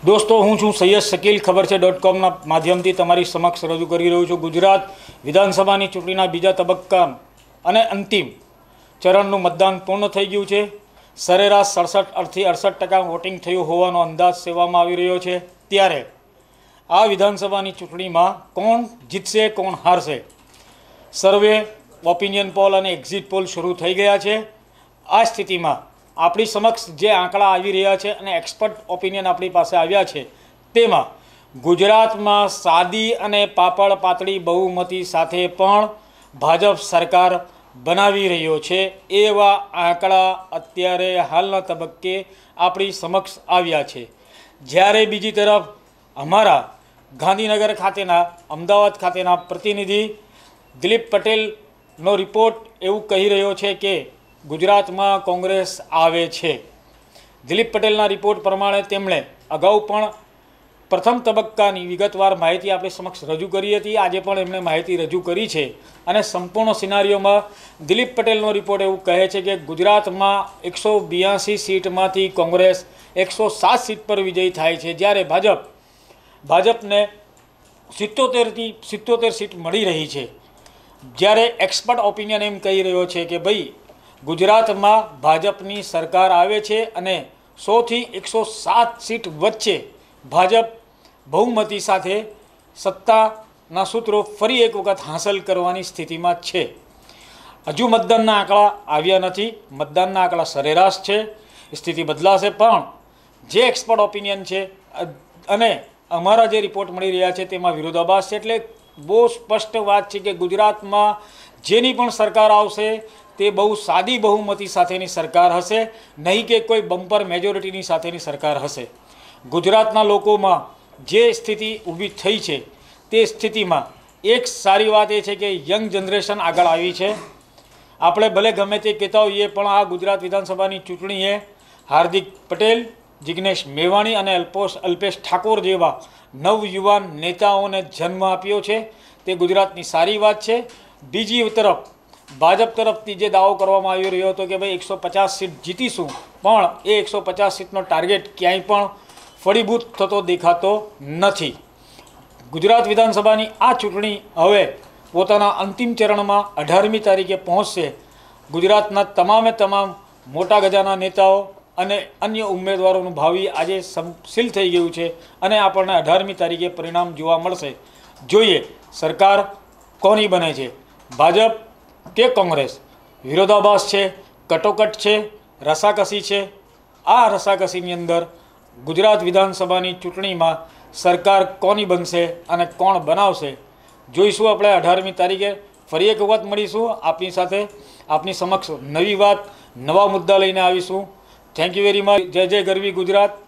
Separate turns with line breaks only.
दोस्तों हूँ छूँ सैयद शकील खबरछे.com माध्यमथी तमारी समक्ष रजू करी रह्यो छुं। गुजरात विधानसभानी चूंटणीना बीजा तबक्का अने अंतिम चरणनुं मतदान पूर्ण थई गयुं छे। सरेराश 67 થી 68% वोटिंग थयुं होवानो अंदाज सेवामां आवी रह्यो छे। त्यारे आ विधानसभानी चूंटणीमां कोण जीतशे कोण हारशे, सर्वे, ओपिनियन पोल अने एक्झिट पोल शुरू थई गया छे। आ स्थितिमां आपणी समक्ष जे आंकड़ा आवी रह्या छे अने एक्सपर्ट ओपिनियन आपणी पासे आव्या छे तेमां गुजरातमां सादी अने पापड़ पातળી बहुमती साथे पण भाजप सरकार बनावी रह्यो छे एवा आंकड़ा अत्यारे हालना तबक्के आपणी समक्ष आव्या छे। ज्यारे बीजी तरफ अमारा गांधीनगर खातेना अमदावाद खातेना प्रतिनिधि दिलीप पटेलनो रिपोर्ट एवुं कही रह्यो छे के गुजरात में कांग्रेस आवे छे। दिलीप पटेलना रिपोर्ट प्रमाणे तेमणे अगाऊ पण प्रथम तबक्कानी विगतवार माहिती आपणे समक्ष रजू करी हती। आजे पण एमणे माहिती रजू करी छे अने संपूर्ण सिनारियोमां दिलीप पटेलनो रिपोर्ट एवुं कहे छे के गुजरातमां 182 सीटमांथी कांग्रेस 107 सीट पर विजयी थाय छे, ज्यारे भाजपने 77 सीट मળી रही छे। ज्यारे एक्सपर्ट ओपिनियन एम कही रह्यो छे के भाई गुजरात में भाजपनी सरकार आवे छे अने 100 થી 107 सीट वच्चे भाजप बहुमती साथे सत्ताना सूत्रों फरी एक वखत हासिल करवानी स्थिति में छे। हजू मतदानना आंकड़ा आव्या नथी, मतदानना आंकड़ा सरेराश छे। स्थिति बदलाशे पण जे एक्सपर्ट ओपिनियन छे अने अमारा जे रिपोर्ट मळी रह्या छे तेमां विरोधाभास छे। एटले बहु स्पष्ट बात छे कि गुजरात में जेनी पण सरकार आवशे ते बहु सादी बहुमती साथेनी सरकार हशे, नहीं कि कोई बम्पर मेजोरिटीनी साथेनी सरकार हशे। गुजरातना लोकोमां जे स्थिति ऊभी थई छे ते स्थितिमां एक सारी बात ए छे कि यंग जनरेशन आगळ आवी छे। आपणे भले गमे ते कहेता होईए पण आ गुजरात विधानसभानी चूंटणीए हार्दिक पटेल, जिग्नेश मेवाणी अने अल्पेश ठाकोर जेवा नवयुवान नेताओने जन्म आप्यो छे, ते गुजरातनी सारी बात छे। बीजी तरफ भाजप तरफथी जे दावो करवामां आवी रह्यो हतो कि भाई 150 सीट जीतीशुं, पण ए 150 सीटनो टार्गेट क्यांय पण फळीभूत थतो देखातो नथी। गुजरात विधानसभानी आ चूंटणी हवे पोताना अंतिम चरणमां 18મી तारीखे पहोंचशे। गुजरातना तमामे तमाम मोटा गजाना नेताओ अने अन्य उम्मीदवारोनुं भावी आजे सील थई गयुं छे अने आपणे 18મી तारीखे परिणाम जोवा मळशे। जोईए सरकार कोनी बने छे, भाजप के कांग्रेस। विरोधाभास छे, कटोकट छे, रसाकसी छे। आ रसाकसीनी अंदर गुजरात विधानसभानी चूंटणीमां सरकार कोनी बनशे अने कोण बनावशे जोईशुं। आपणे 18મી तारीखे फरी एक वखत मळीशुं आपनी साथे, आपनी समक्ष नवी वात, नवा मुद्दा लईने आवीशुं। Thank you very much. जय जय गरवी गुजरात।